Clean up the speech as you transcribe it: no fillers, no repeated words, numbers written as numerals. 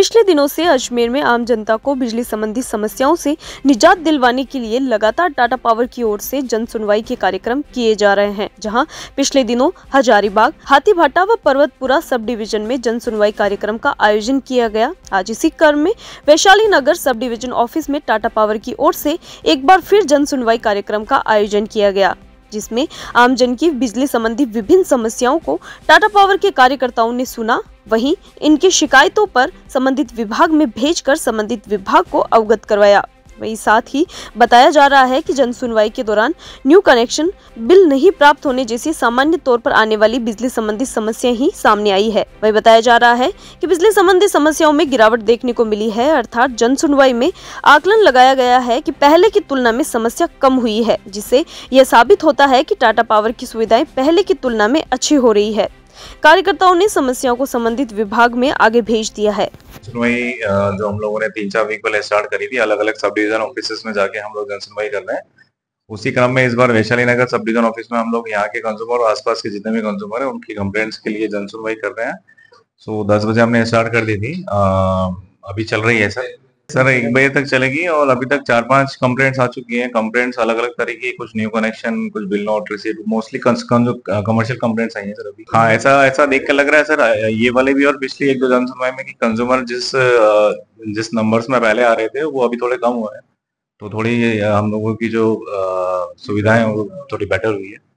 पिछले दिनों से अजमेर में आम जनता को बिजली संबंधी समस्याओं से निजात दिलवाने के लिए लगातार टाटा पावर की ओर से जन सुनवाई के कार्यक्रम किए जा रहे हैं, जहां पिछले दिनों हजारीबाग, हाथीभाटा व पर्वतपुरा सब डिवीजन में जन सुनवाई कार्यक्रम का आयोजन किया गया। आज इसी क्रम में वैशाली नगर सब डिवीजन ऑफिस में टाटा पावर की ओर से एक बार फिर जन सुनवाई कार्यक्रम का आयोजन किया गया, जिसमें आमजन की बिजली संबंधी विभिन्न समस्याओं को टाटा पावर के कार्यकर्ताओं ने सुना। वहीं इनकी शिकायतों पर संबंधित विभाग में भेजकर संबंधित विभाग को अवगत करवाया। वहीं साथ ही बताया जा रहा है कि जन सुनवाई के दौरान न्यू कनेक्शन, बिल नहीं प्राप्त होने जैसी सामान्य तौर पर आने वाली बिजली संबंधी समस्या ही सामने आई है। वहीं बताया जा रहा है कि बिजली संबंधी समस्याओं में गिरावट देखने को मिली है, अर्थात जन सुनवाई में आकलन लगाया गया है कि पहले की तुलना में समस्या कम हुई है, जिससे यह साबित होता है कि टाटा पावर की सुविधाएं पहले की तुलना में अच्छी हो रही है। कार्यकर्ताओं ने समस्याओं को संबंधित विभाग में आगे भेज दिया है। सुनवाई जो हम लोगों ने 3-4 वीक पहले स्टार्ट करी थी, अलग अलग सब डिवीजन ऑफिस में जाके हम लोग जन सुनवाई कर रहे हैं। उसी क्रम में इस बार वैशाली नगर सब डिवीजन ऑफिस में हम लोग यहाँ के कंज्यूमर और आसपास के जितने भी कंज्यूमर है उनकी कंप्लेंट्स के लिए जन सुनवाई कर रहे हैं। 10 बजे हमने स्टार्ट कर दी थी, अभी चल रही है सर 1 बजे तक चलेगी और अभी तक 4-5 कंप्लेंट्स आ चुकी हैं। कंप्लेंट्स अलग अलग तरह की, कुछ न्यू कनेक्शन, कुछ bill not received, mostly commercial complaints आई हैं सर अभी। हाँ, ऐसा देख के लग रहा है सर, ये वाले भी और पिछली 1-2 जन सुनवाई में कि कंज्यूमर जिस नंबर्स में पहले आ रहे थे वो अभी थोड़े कम हुए हैं, तो थोड़ी हम लोगों की जो सुविधाएं वो थोड़ी बेटर हुई है।